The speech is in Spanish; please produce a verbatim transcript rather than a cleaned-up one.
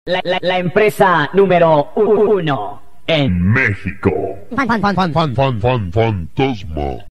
La, la, la empresa número uno en México. Fan, fan, fan, fan, fan, Fan, fan, fantasma.